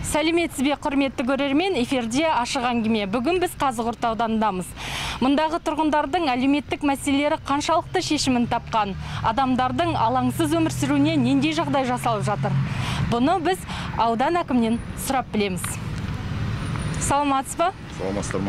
Сәлеметсіз бе, құрметті көрермен, эфирде ашық әңгіме. Бүгін біз Қазығұрт ауданындамыз. Мұндағы тұрғындардың әлеуметтік мәселелері қаншалықты шешімін тапқан, адамдардың алаңсыз өмір сүруіне нендей жағдай жасалып жатыр. Бұны біз аудан әкімінен сұрап білеміз. Саламатсыз ба? Саламатсыздар ма?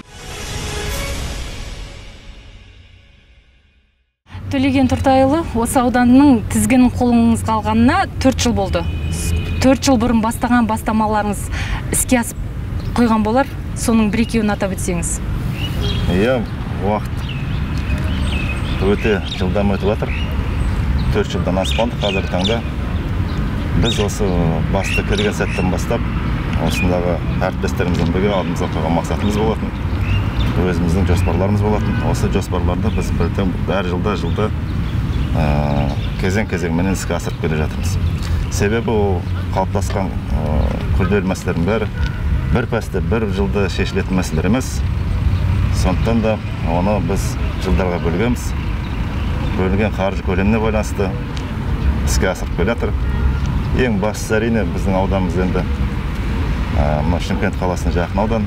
Төлеген Тұртайұлы, осы ауданның тізгінін қолыңызға алғанына 4 жыл болды. 4 жыл бұрын бастаған бастамаларыңыз іске асып қойған болар, соның бір-екеуін атап өтсеңіз. Иә, уақыт өте жылдам өтіп жатыр. 4 жылдан аспанды қазіргі таңда. Біз осы басты келген сәттен бастап, осындағы әріптестерімізбен бірге алдымызға қойған мақсатымыз болатын. Өзіміздің жоспарларымыз болатын. Осы жоспарларды біз әр жылда кезең-кезеңменен іске асырып келе жатырмыз. Себебі ол қалыптасқан күрделі мәселелердің бәрі бір пәсте, бір жылда шешілетін мәселелер емес. Сондықтан да оны біз жылдарға бөлгенбіз. Бөлінген қаржы көлеміне байланысты іске асырып келе жатыр. Ең бастысы әрине біздің ауданымыз енді Шымкент қаласына жақын аудан.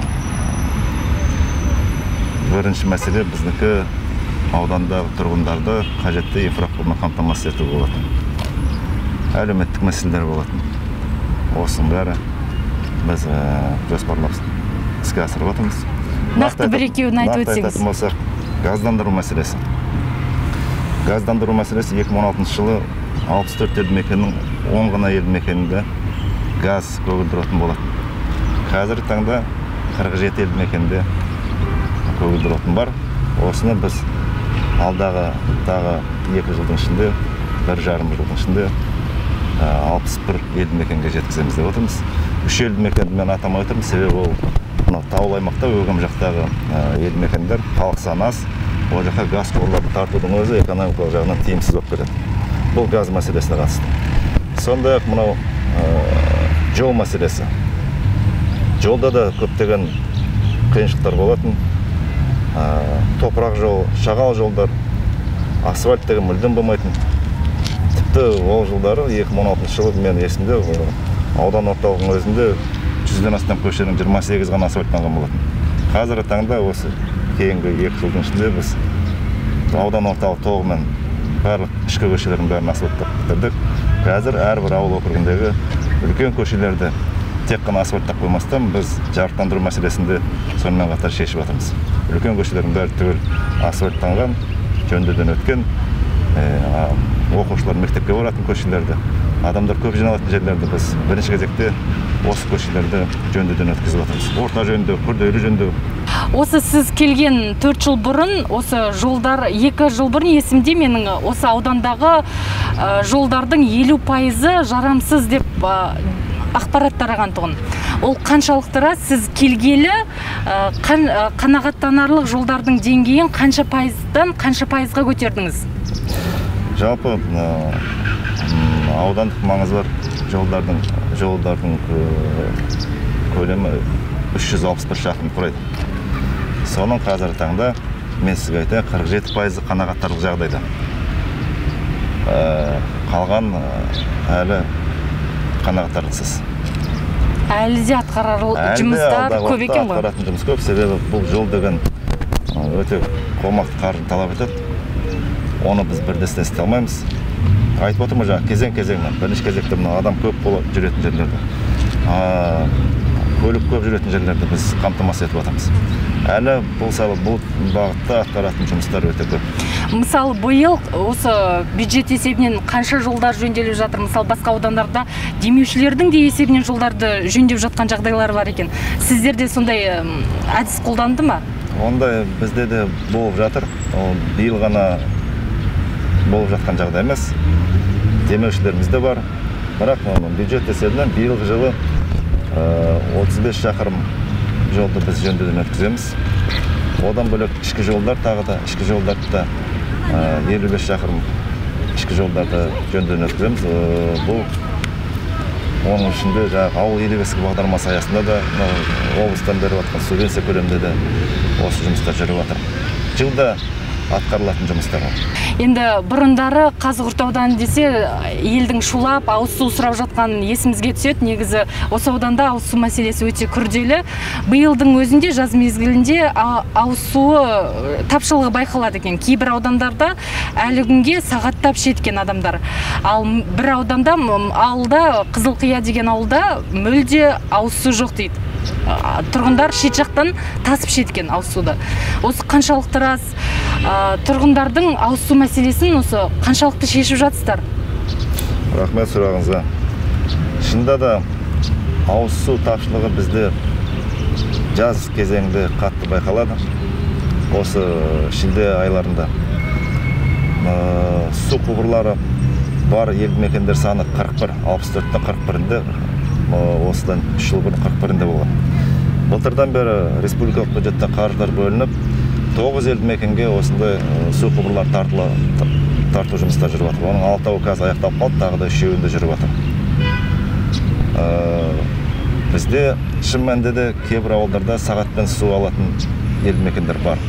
Бірінші мәселе біздікі аудандағы тұрғындарды қажетті инфрақұрылыммен қамтамасыз ету болатын. Әлеуметтік мәселелер болатын. Осының бәрі біз жоспарлап іске асырып отырмыз. Нақты бір-екеуін айтып өтсеңіз. Нақты айтатын болсақ, газдандыру мәселесі. Газдандыру мәселесі 2016 жылы 64 елді мекеннің 10 ғана елді мекенінде газ көгілдір болады. Қазіргі таңда 47 елді мекенде көгілдір отын бар. Осыны біз алдағы 2 жылдың ішінде, 1,5 жылдың ішінде 61 елді мекенге жеткіземіз деп отырмыз. 3 елді мекенді мен атамай отырмын, себебі ол таулы аймақта өгім жақтағы елді мекендер халық саны аз. Ол жаққа газ құбырларды тартудың өзі экономикалық жағынан тиімсіз болып келеді. Бұл газ мәселесіне қатысты. Сондай-ақ мынау жол мәселесі. Жолда да көптеген қиыншылықтар болатын. Топырақ жол, шағал жолдар, асфальт деген мүлдем болмайтын. Тіпті ол жылдары 2016 жылы мен есімде аудан орталығының өзінде 100-ден астам көшенің 28 ғана асфальттанған болатын. Қазіргі таңда осы кейінгі 2 жылдың ішінде біз аудан орталығы толығымен барлық ішкі көшелердің бәрін асфальттап бітірдік. Қазір әрбір ауыл округіндегі үлкен көшелерді тек қана асфальттап қоймастан біз жарықтандыру мәселесінде сонымен қатар шешіп жатырмыз. Үлкен көшелердің бәрі түгел асфальттанған, жөндеуден өткен, оқушылар мектепке баратын көшелерді, адамдар көп жиналатын жерлерді біз бірінші кезекте осы көшелерді жөндеуден өткізіп жатырмыз. Орта жөндеу, күрделі жөндеу. Осы сіз келген 4 жыл бұрын, осы жолдар 2 жыл бұрын есімде менің осы аудандағы жолдардың 50% жарамсыз деп ақпарат тараған тұғын. Ол қаншалықты рас, сіз келгелі қанағаттанарлық жолдардың деңгейін қанша пайыздан қанша пайызға көтердіңіз? Жалпы аудандық маңызы бар жолдардың көлемі 361 шақырым құрайды. Соның қазіргі таңда мен сізге айтайын 47% қанағаттарлық жағдайда. Қалған әлі қанағаттарлықсыз. Әлі де атқарарлық жұмыстар көп екен ғой? Атқаратын жұмыс көп, себебі бұл жол деген өте қомақты қаржы талап етеді. Оны біз бірдестен істей алмаймыз. Айтып отырмын жаңа кезең-кезеңмен. Бірінші кезекте адам көп жүретін жерлерді, көлік көп жүретін жерлерді біз қамтамасыз етіп отырмыз. Әлі бұл бағытта атқаратын жұмыстар өте көп. Мысалы, биыл осы бюджет есебінен қанша жолдар жөнделіп жатыр? Мысалы, басқа аудандарда демеушілердің де есебінен жолдарды жөндеп жатқан жағдайлар бар екен. Сіздерде сондай әдіс қолданды ма? Ондай бізде де болып жатыр. Биыл ғана болып жатқан жағдай емес. Демеушілеріміз де бар. Бірақ бюджет есебінен биылғы жылы 35 шақырым жолды біз жөндеуден өткіземіз. Одан бөлек ішкі жолдар тағы да, ішкі жолдарды да 55 шақырым ішкі жолдарды жөндеуден өткіземіз. Бұл оның ішінде ауыл ел бесігі бағдарламасы аясында да облыстан беріп жатқан субвенция көлемінде де осы жұмыстар жүріп жатыр. Жылда атқарылатын жұмыстар бар. Енді бұрындары Қазығұрт ауданы десе, елдің шулап ауыз су сұрап жатқан есімізге түседі. Негізі осы ауданда ауыз су мәселесі өте күрделі. Биылдың өзінде жаз мезгілінде ауыз суы тапшылығы байқалады екен. Кейбір аудандарда әлі күнге сағаттап ішетін адамдар. Ал бір ауданда, ауылда, Қызылқия деген ауылда мүлде ауыз су жоқ дейді. Тұрғындар шет жақтан тасып ішетін ауыз суды. Осы қаншалықты рас? Тұрғындардың ауыз су мәселесін осы қаншалықты шешіп жатсыздар? Рахмет сұрағыңызға. Шынында да ауыз су тапшылығы бізде жаз кезеңінде қатты байқалады. Осы шілде айларында су құбырлары бар елді мекендер саны 41, 64-тен 41-інде, осыдан 3 жыл бұрын 41-інде болған. Былтырдан бері республикалық бюджеттен қаржылар бөлініп, 9 елді мекенге осындай су құбырлар тарту жұмыстар жүріп жатыр. Оның 6-ы қазір аяқталып қалды, тағы да 3-інде жүріп жатыр. Бізде шын мәнінде де кейбір ауылдарда сағатпен су алатын елді мекендер бар.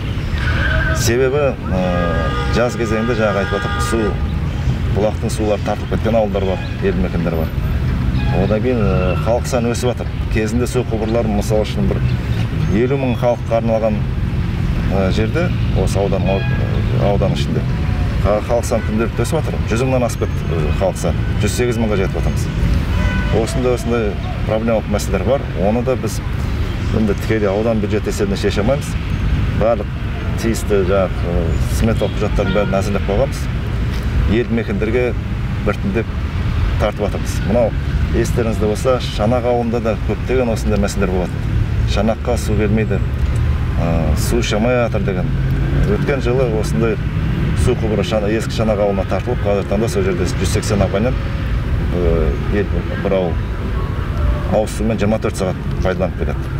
Себебі жаз кезеңінде жаңа айтып жатыр, бұлақтың сулары тартылып кеткен ауылдар бар, елді мекендер бар. Одан кейін халық саны өсіп жатыр. Кезінде су құбырлары мысалы үшін бір 50 мың халыққа арналған жерде, осы аудан ішінде халық саны күнделікті өсіп жатыр. 100 мыңнан асып кетті халық саны, 108 мыңға жетіп жатырмыз. Осындай проблемалық мәселелер бар. Оны да біз тікелей аудан бюджет есебінен шеше алмаймыз. Барлық тиісті сметалық құжаттардың бәрін әзірлеп қойғанбыз. Елді мекендерге біртіндеп тартып жатырмыз. Мынау естеріңізде болса, Шанақ ауылында да көптеген осындай мәселелер болады. Шанаққа су келмейді, су шамай жатыр деген. Өткен жылы осындай су құбыры ескі Шанақ ауылына тартылып, қазіргі таңда сол жерде 180 абонент бір ауыл ауыз сумен 24 сағат пайдаланып келеді.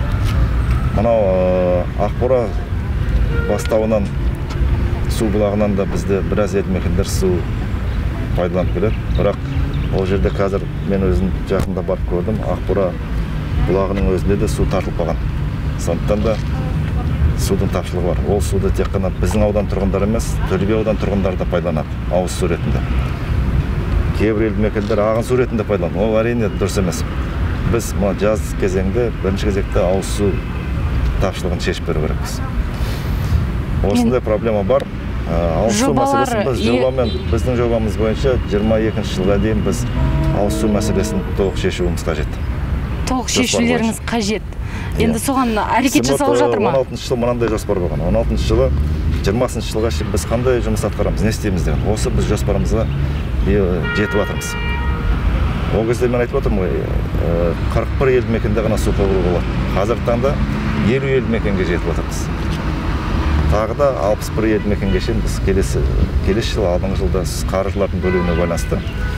Мынау Ақбора бастауынан су бұлағынан да бізде біраз елді мекендер су пайдаланып келеді. Бірақ ол жерде қазір мен өзім жақында барып көрдім, Ақбора бұлағының өзінде де су тартылып қалған. Сондықтан да судың тапшылығы бар. Ол суды тек қана біздің аудан тұрғындары емес, Төле би аудан тұрғындары да пайдаланады, ауыз су ретінде. Кейбір елді мекендер ағын су ретінде пайдаланады. Ол әрине дұрыс емес. Біз жаз кезеңде бірінші кезекте ауыз су тапшылығын шешіп беру керекпіз. Осындай проблема бар. Ауыз су мәселесін біздің жобамыз бойынша 22 жылға дейін біз ауыз су мәселесін толық шешуіміз қажет. Толық шешулеріңіз қажет. Енді соған әрекет жасалып жатыр ма? 16 жыл мынандай жоспар болған. 16 жылы 20 жылға шейін біз қандай жұмыс атқарамыз, не істейміз деген. Осы біз жоспарымызға жетіп жатырмыз. Ол кезде мен айтып отырмын ғой, 41 елді мекенде ғана су құбыры болады. Қазіргі таңда 50 елді мекенге жетіп жатырмыз. Тағы да 61 елді мекенге шейін біз келесі жыл, алдыңғы жылда қаржылардың бөлуіне байланысты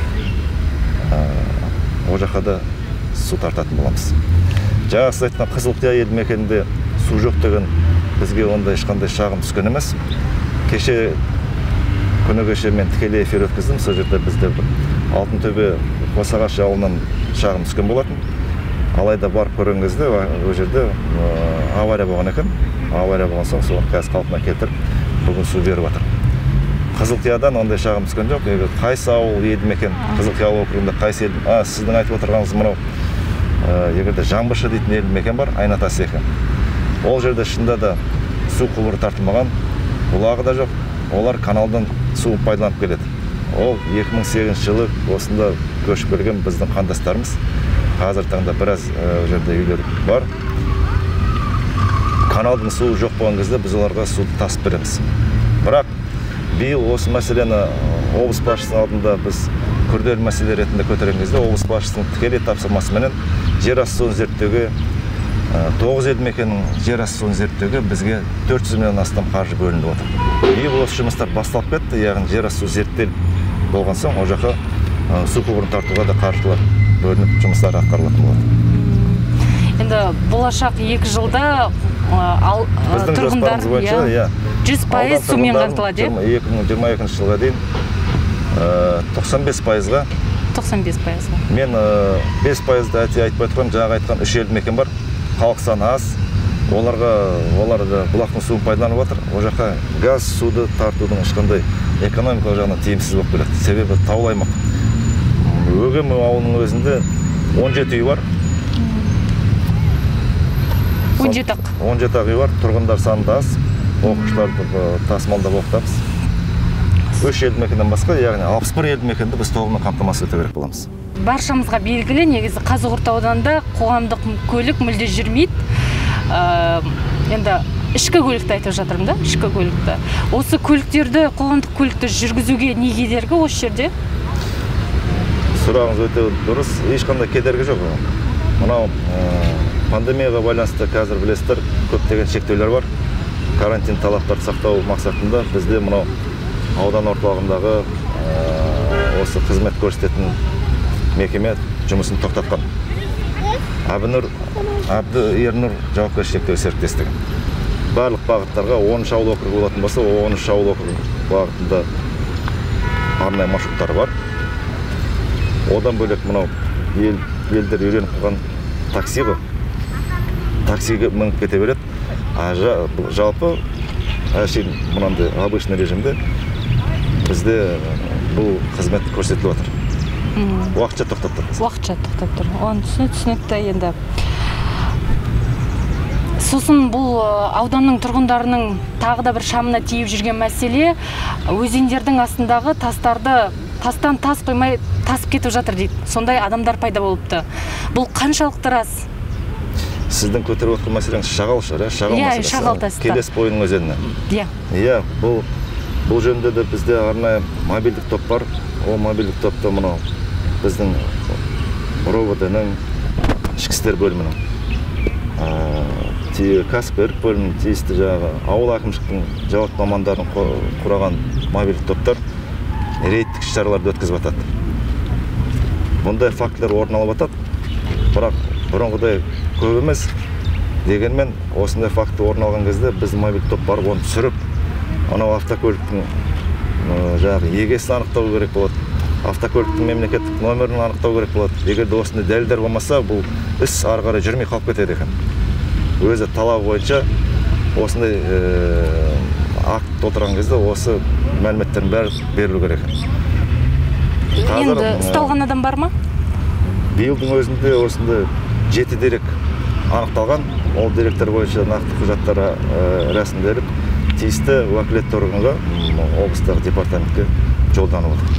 ол жаққа да су тартатын боламыз. Жаңа сіз айтқан Қызылқия елді мекенінде су жоқ деген бізге ондай ешқандай шағым түскен емес. Күні кеше мен тікелей эфир өткіздім. Сол жерде бізде Алтынтөбе Қосағаш ауылынан шағым түскен болатын. Алайда барып көрген кезде ол жерде авария болған екен. Авария болған соң соны қазір қалпына келтіріп, бүгін су беріп жатыр. Қызылқиядан ондай шағым түскен жоқ. Қайсы ауыл елді мекен, Қызылқия округінде қайсы елді, сіздің айтып отырғаныңыз мынау, егерде Жаңбыршы дейтін елді мекен бар, Айнатас екен. Ол жерде шында да су құбыры тартылмаған, бұлағы да жоқ. Олар каналдан су пайдаланып келеді. Ол 2008 жылы осында көшіп келген біздің қандастарымыз. Қазір таңда біраз жерде үйлер бар. Каналдың суы жоқ болған кезде біз оларға суды тасып береміз. Бірақ биыл осы мәселені облыс басшысының алдында біз күрделі мәселе ретінде көтерген кезде облыс басшысының тікелей тапсырмасымен жер асты суын зерттеуге 9 елді мекеннің жер асты суын зерттеуге бізге 400 миллион астам қаржы бөлініп отыр. Биыл осы жұмыстар басталып кетті, яғни жер асты су зерттеліп болған соң ол жаққа су құбырын тартуға да қаржылар бөлініп жұмыстар атқарылатын болады. Енді болашақ 2 жылда тұрғындар 100% сумен қамтылады. 2022 жылға дейін 95%-ға. 95%-ға. Мен 5%-ды айтпай тұрған, жаңағы айтқан 3 елді мекен бар. Халық саны аз, олар бұлақтың суын пайдаланып жатыр. Ол жаққа газ, суды тартудың ешқандай экономикалық жағынан тиімсіз болып келеді. Себебі таулы аймақ. Өгем ауылының өзінде 17 үй бар. 17 үй бар. Тұрғындар саны да аз. Оқушыларды тасымалдап оқытамыз. 3 елді мекеннен басқа, яғни 61 елді мекенді біз толығымен қамтамасыз ету керек боламыз. Баршамызға белгілі, негізі Қазығұрт ауданында қоғамдық көлік мүлде жүрмейді. Енді ішкі көлікті айтып жатырмын да, ішкі көлікті. Осы көліктерді, қоғамдық көлікті жүргізуге не кедергі осы жерде? Сұрағыңыз өте дұрыс, ешқандай кедергі жоқ. Мынау пандемияға байланысты қазір білесіздер, көптеген шектеулер бар. Карантин талаптарды сақтау мақсатында бізде мынау аудан орталығындағы осы қызмет көрсететін мекеме жұмысын тоқтатқан. Әбді Ернұр жауапкершілігі шектеулі серіктестігі. Барлық бағыттарға 13 ауыл округі болатын болса, 13 ауыл округі бағытында арнайы маршруттар бар. Одан бөлек мынау елдер үйреніп қалған такси ғой. Таксиге мініп кете береді. Жалпы мынандай обычный режимде бізде бұл қызмет көрсетіліп отыр. Уақытша тоқтап тұр. Уақытша тоқтап тұр. Оның түсінікті енді. Сосын бұл ауданның тұрғындарының тағы да бір шамына тиіп жүрген мәселе, өзендердің астындағы тастан тас қоймай тасып кетіп жатыр дейді. Сондай адамдар пайда болыпты. Бұл қаншалықты рас? Сіздің көтеріп отқан мәселеңіз шағал шығар, шағал тасты. Келес бойының өзеніне. Иә, бұл жөнінде де бізде арнайы мобильдік топ бар. Ол мобильдік топта мынау біздің РОВД-ның ішкі істер бөлімінің, кәсіпкерлік бөлімінің, тиісті жаңағы ауыл әкімшіліктің жауапты мамандарын құраған мобильдік топтар рейдтік шараларды өткізіп жатады. Бұндай фактілер орын алып жатады, бірақ бұрынғыдай көп емес. Дегенмен осындай факті орын алған кезде біздің мобильдік топ барып оны түсіріп, анау автокөліктің жаңағы егесін анықтау керек болады. Автокөліктің мемлекеттік номерін анықтау керек болады. Егер де осындай дәлелдер болмаса, бұл іс ары қарай жүрмей қалып кетеді екен. Өзі талабы бойынша осындай акт толтырған кезде осы мәліметтердің бәрі берілу керек екен. Енді ұсталған адам бар ма? Биылдың өзінде осындай 7 дерек анықталған. Ол деректер бойынша нақты құжаттар рәсімделіп, тиісті уәкілетті органға, облыстағы департаментке жолданып отыр.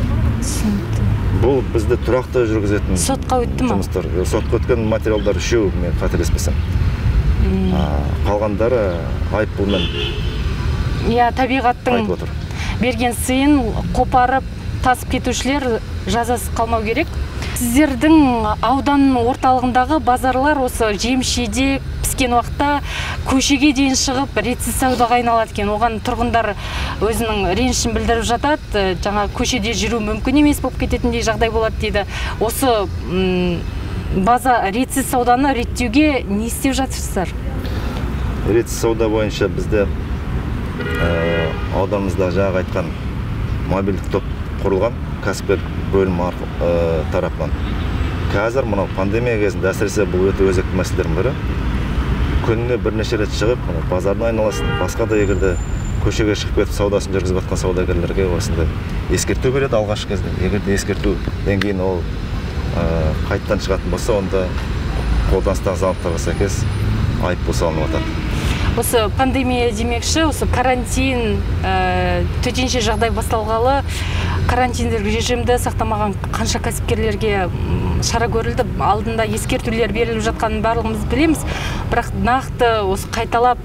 Бұл бізде тұрақты жүргізетін сотқа өтті ма? Сотқа өткен материалдар 3, мен қателеспесем. Қалғандары айыппұлмен табиғаттың берген сыйын қопарып тасып кетушілер жазасыз қалмау керек. Сіздердің ауданның орталығындағы базарлар осы жем-жидек піскен уақытта көшеге дейін шығып ретсіз саудаға айналады екен. Оған тұрғындар өзінің ренішін білдіріп жатады. Жаңа көшеде жүру мүмкін емес болып кететіндей жағдай болады дейді. Осы ретсіз сауданы реттеуге не істеп жатырсыздар? Ретсіз сауда бойынша бізде ауданымызда жаңа айтқан мобильдік топ құрылған, кәсіпкерлік бөлімі тарапынан. Қазір мынау пандемия кезінде әсіресе бұл өте өзекті мәселелердің бірі. Күніне бірнеше рет шығып, базардың айналасын, басқа да егерде көшеге шығып кетіп саудасын жүргізіп жатқан саудагерлерге осындай ескерту береді алғашқы кезде. Егерде ескерту деңгейін ол қайттан шығатын болса, онда қолданыстағы заңдарға сәйкес айыппұл салынып жатады. Осы пандемия демекші, осы карантин, төтенше жағдай басталғалы, карантиндік режимді сақтамаған қанша кәсіпкерлерге шара көрілді, алдында ескертулер беріліп жатқанын барлығымыз білеміз, бірақ нақты осы қайталап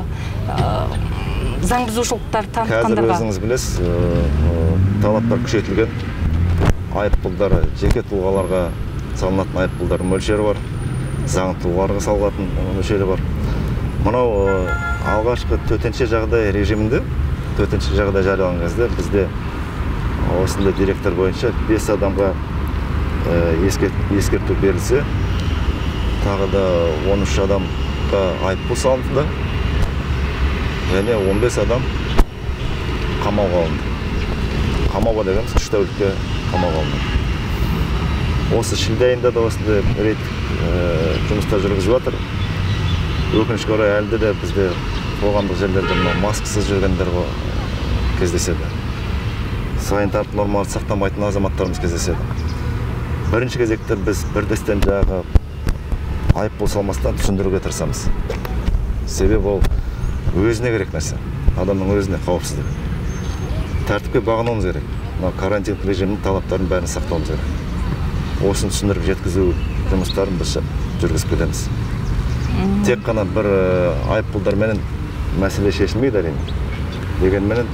заң бұзушылықтар танытқандарға. Қазір өзіңіз білесіз, талаптар күшейтілген, айыппұлдар жеке тұлғаларға салынатын айыппұлдар мөлшері бар, заң тұлғаларға салынатын мөлшері бар. Мынау алғашқы төтенше жағдай режимінде, төтенше жағдай жарияланған кезде бізде осындай деректер бойынша 5 адамға ескерту берілсе, тағы да 13 адамға айыппұл салынды, және 15 адам қамауға алынды. Қамауға дегеніміз 3 тәулікке қамауға алынды. Осы шілде айында да осындай рейд жұмыстар жүргізіп жатыр. өкінішке орай әлде де бізде қоғамдық жерлерде маскасыз жүргендер кездеседі. Санитарлық нормаларды сақтамайтын азаматтарымыз кездеседі. Бірінші кезекте біз бірдестен жағы айыппұл салмастан түсіндіруге тырысамыз. Себебі ол өзіне керек нәрсе, адамның өзіне қауіпсіздік. Тәртіпке бағынуымыз керек. Карантин режимінің талаптарын бәрін сақтауымыз керек. Осыны түсіндіріп жеткізу жұмыстарын біз жүргізіп келеміз. Тек қана бір айыппұлдармен мәселе шешілмейді әрине. Дегенмен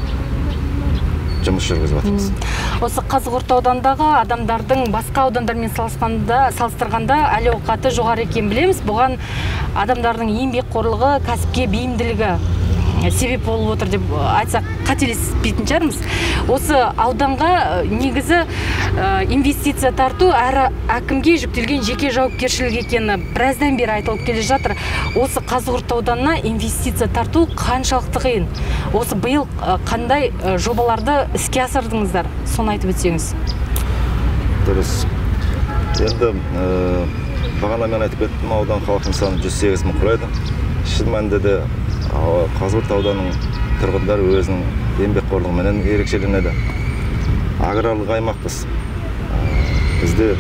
жұмыс жүргізіп жатырмыз. Осы Қазығұрт аудандағы адамдардың басқа аудандармен салыстырғанда әл-ауқаты жоғары екенін білеміз. Бұған адамдардың еңбекқорлығы, кәсіпке бейімділігі себеп болып отыр деп айтсақ қателеспейтін шығармыз. Осы ауданға негізі инвестиция тарту әрі әкімге жүктелген жеке жауапкершілік екені біраздан бері айтылып келе жатыр. Осы Қазығұрт ауданына инвестиция тарту қаншалықты қиын? Осы биыл қандай жобаларды іске асырдыңыздар? Соны айтып өтсеңіз. Дұрыс. Енді бағана мен айтып кеттім, аудан халқының саны 108 мың құрайды. Шын мәнінде де Қазығұрт ауданының тұрғындары өзінің еңбекқорлығымен ерекшеленеді. Аграрлық аймақпыз. Бізде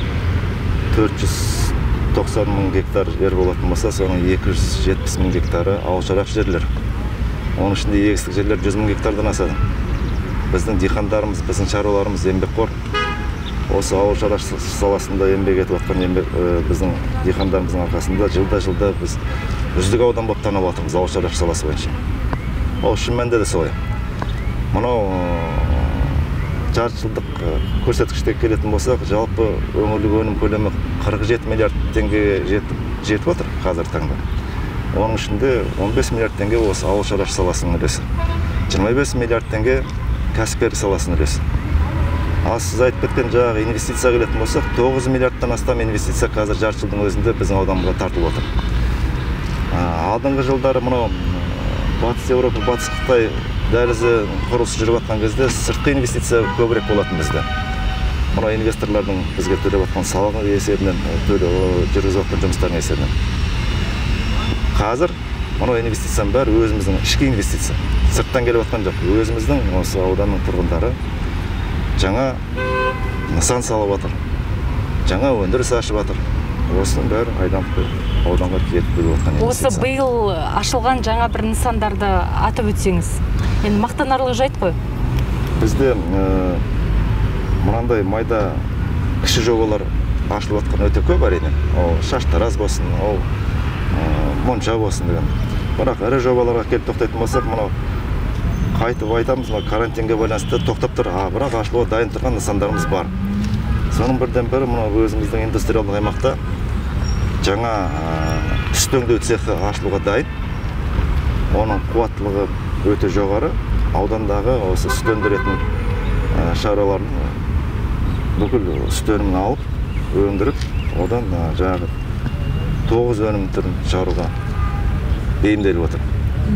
490 мың гектар жер болатын болса, соның 270 мың гектары ауылшаруашылық жерлер. Оның ішінде егістік жерлер 100 мың гектардан асады. Біздің диқандарымыз, біздің шаруаларымыз еңбекқор. Осы ауылшаруашылық саласында еңбек етіп жатқан біздің диқандарымыздың арқасында жылда біз үздік аудан болып танылып жатырмыз ауылшаруашылық саласы бойынша. Ол шын мәнінде де солай. Мынау жарты жылдық көрсеткіште келетін болсақ, жалпы өңірлік өнім көлемі 47 миллиард теңге жетіп отыр қазір таңда. Оның ішінде 15 миллиард теңге осы ауылшаруашылық саласының үлесі. 25 миллиард теңге кәсіпкерлік саласының үлесі. Ал сіз айтып кеткен жаңағы инвестиция келетін болсақ, 9 миллиардтан астам инвестиция қазір жарты жылдың өзінде біздің ауданға тартылып отыр. Алдыңғы жылдары мынау Батыс Еуропа, Батыс Қытай дәлізі құрылысы жүріп жатқан кезде сыртқы инвестиция көбірек болатын бізде. Мынау инвесторлардың бізге төлеп жатқан салық есебінен, жүргізіп жатқан жұмыстардың есебінен. Қазір мынау инвестицияның бәрі өзіміздің ішкі инвестиция. Сырттан келіп жатқан жоқ. Өзіміздің осы ауданның тұрғындары жаңа нысан салып жатыр. Жаңа өндіріс ашып жатыр. Осының бәрі ауданға кетіп келіп жатқан инвестиция. Осы биыл ашылған жаңа бір нысандарды атап өтсеңіз. Енді мақтанарлық жайт қой. Бізде мынандай майда кіші жобалар ашылып жатқан өте көп әрине. Ол шаштараз болсын, ол монша болсын деген. Бірақ ірі жобаларға келіп тоқтайтын болсақ, мынау қайтып айтамыз, карантинге байланысты тоқтап тұр. Бірақ ашылуға дайын тұрған нысандарымыз бар. Соның бірден бірі мынау өзіміздің индустриалдық аймақта жаңа сүт өңдеу цехы ашылуға дайын. Оның қуаттылығы өте жоғары. Аудандағы осы сүт өндіретін шаруалардың бүкіл сүт өнімін алып, өндіріп, одан жаңағы 9 өнім түрін шығаруға бейімделіп отыр.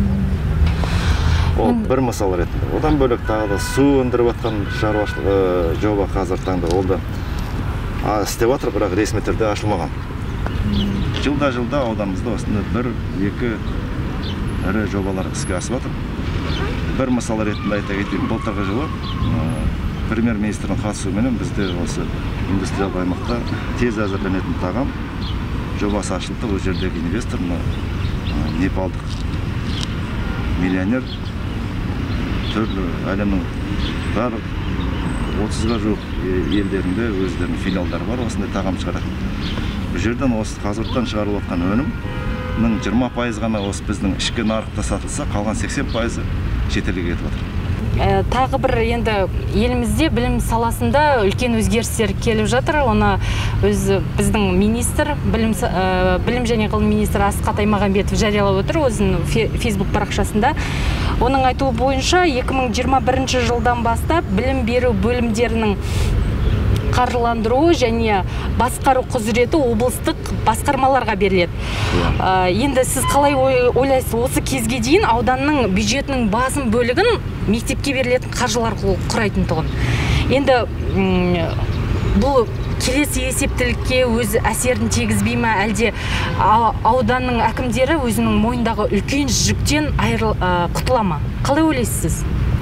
Ол бір мысал ретінде. Одан бөлек тағы да су өндіріп жатқан шаруашылық жоба қазір таңда ол да істеп жатыр, бірақ ресми түрде ашылмаған. Жылда ауданымызда осында 1-2 ірі жобалар іске асып жатыр. Бір мысал ретінде айта кетейін, былтырғы жылы премьер-министрдің қатысуымен бізде осы индустриалдық аймақта тез әзірленетін тағам жобасы ашылды. Ол жердегі инвестор непалдық миллионер, түрлі әлемнің барлық 30-ға жуық елдерінде өздерінің филиалдары бар, осындай тағам шығарады. Бұл жерден осы Қазығұрттан шығарылып жатқан өнімнің 20% ғана осы біздің ішкі нарықта сатылса, қалған 80% шетелге кетіп жатыр. Тағы бір енді елімізде білім саласында үлкен өзгерістер келіп жатыр. Оны біздің министр, білім және ғылым министрі Асхат Аймағамбетов жариялап отыр өзінің Facebook парақшасында. Оның айтуы бойынша 2021 жылдан бастап білім беру бөлімдерінің қаржыландыру және басқару құзыреті облыстық басқармаларға беріледі. Енді сіз қалай ойлайсыз, осы кезге дейін ауданның бюджетінің басым бөлігін мектепке берілетін қаржылар құрайтын тұғын. Енді бұл келесі есептілікке өз әсерін тигізбей ма, әлде ауданның әкімдері өзінің мойнындағы үлкен жүктен құтыла ма? Қалай ойлайсыз?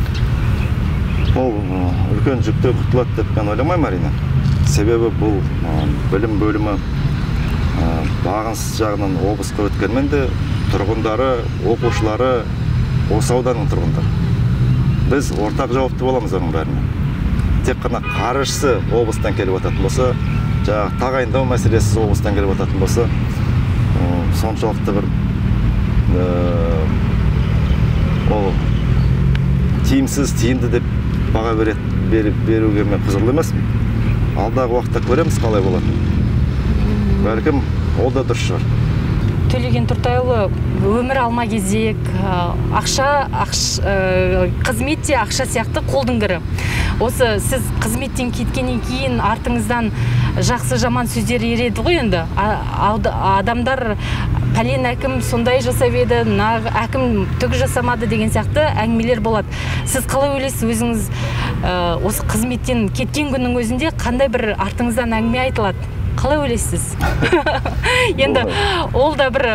Ол үлкен жүктен құтылады деп мен ойламаймын, әрине. Себебі бұл білім бөлімі бағынсыз жағынан облысқа өткенмен де тұрғындары, оқушылары осы ауданның тұрғындары. Біз ортақ жауапты боламыз оның бәріне. Тек қана қаржысы облыстан келіп жататын болса, жаңағы тағайындау мәселесі облыстан келіп жататын болса, соншалықты бір ол тиімсіз, тиімді деп баға беруге мен құзырлы емеспін. Алдағы уақытта көреміз қалай болады. Бәлкім ол да дұрыс шығар. Төлеген Тұртайұлы, өмір алма кезек, қызмет те ақша сияқты қолдың кірі. Осы сіз қызметтен кеткеннен кейін артыңыздан жақсы жаман сөздер ереді ғой енді. Адамдар пәлен әкім сондай жасап еді, әкім түк жасамады деген сияқты әңгімелер болады. Сіз қалай ойлайсыз, өзіңіз осы қызметтен кеткен күннің өзінде қандай бір артыңыздан әңгіме айтылады? Қалай ойлайсыз? Енді ол да бір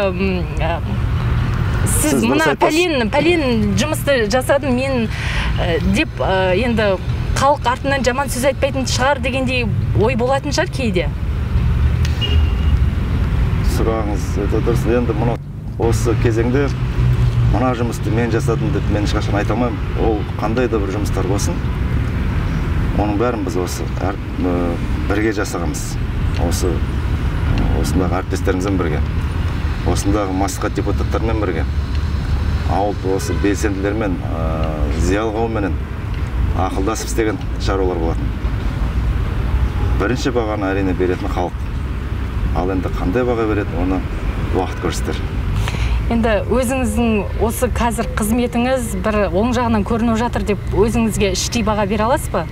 сіз мына пәлен жұмысты жасадым мен деп енді халық артынан жаман сөз айтпайтын шығар дегендей ой болатын шығар кейде. Сұрағыңыз өте дұрыс. Енді осы кезеңде мына жұмысты мен жасадым деп мен ешқашан айта алмаймын. Ол қандай да бір жұмыстар болсын, оның бәрін біз осы бірге жасағанбыз. Осындағы әріптестерімізбен бірге, осындағы мәслихат депутаттарымен бірге, ауыл осы белсенділермен, зиялы қауымменен ақылдасып істеген шаруалар болатын. Бірінші бағаны әрине беретін халық. Ал енді қандай баға береді, оны уақыт көрсетер. Енді өзіңіздің осы қазір қызметіңіз бір оң жағынан көрініп жатыр деп өзіңізге іштей баға бере аласыз ба?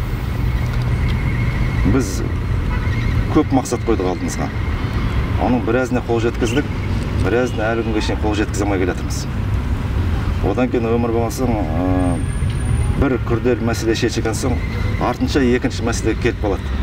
Біз көп мақсат қойдық алдымызға. Оның біразіне қол жеткіздік, біразіне әлі күнге шейін қол жеткізе алмай келатырмыз. Одан кейін өмір болмасаң, бір күрделі мәселе шешілген соң, артынша екінші мәселе келіп қалады.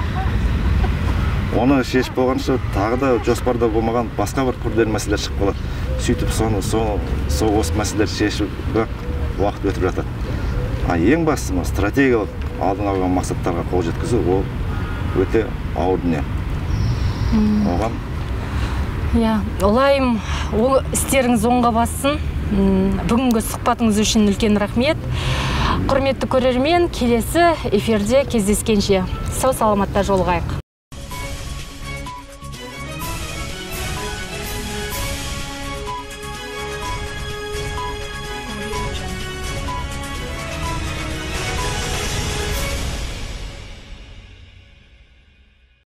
Оны шешіп болғанша тағы да жоспарда болмаған басқа бір күрделі мәселе шығып қалады. Сөйтіп осы мәселелерді шешуге уақыт өтіп жатады. Ең бастысы стратегиялық алдын алған мақсаттарға қол жеткізу, ол өте ауыр дүние. Оған? Олайым, істеріңіз оңға бассын. Бүгінгі сұхбатыңыз үшін үлкен рахмет. Құрметті көрермен, келесі эфирде кездескенше сау саламатта жолығайық.